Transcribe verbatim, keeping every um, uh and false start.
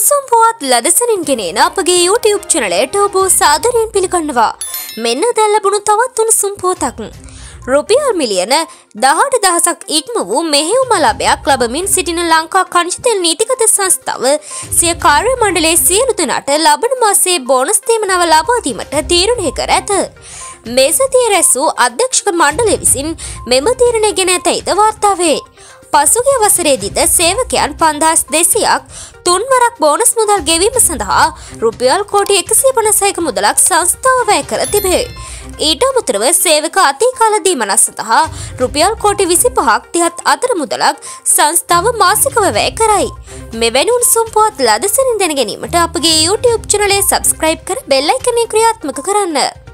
උණුසුම් පුවත් ලදසනින් ගෙනෙන අපගේ YouTube චැනලයට ඔබ සාදරයෙන් පිළිගන්නවා. මෙන්න දැන් ලැබුණු තවත් උණුසුම් පුවතක්. රුපියල් මිලියන දහඅට දහසක් ඉක්ම වූ මෙහෙයුම ලාභයක් ලබමින් සිටින ලංකා ඛනිජ තෙල් නීතිගත සංස්ථාව සිය කාර්ය මණ්ඩලයේ සියලු දෙනාට ලබන මාසයේ බෝනස් තීමනාව ලබා දීමට තීරණය කර ඇත. මේ සතියේ රැස් වූ අධ්‍යක්ෂක මණ්ඩලය විසින් මෙම තීරණය ගෙන ඇතැයිද වාර්තා වේ. පසුගිය වසරේදීද සේවකයන් පන්දාස් දෙසියක් තුන්වරක් බෝනස් මුදල් ගෙවීම සඳහා රුපියල් කෝටි එකසිය පනසයක මුදලක් සංස්ථාව වැය කර තිබේ. ඊට අමතරව සේවක අතිකාල දීමනස් සඳහා රුපියල් කෝටි විසිපහක් තිහත් අතර මුදලක් සංස්ථාව මාසිකව වැය කරයි. මෙවැනි උණුසුම් පුවත් ලදසනින් දැන ගැනීමට අපගේ YouTube චැනලය සබ්ස්ක්‍රයිබ් කර බෙල් අයිකනය ක්‍රියාත්මක කරන්න.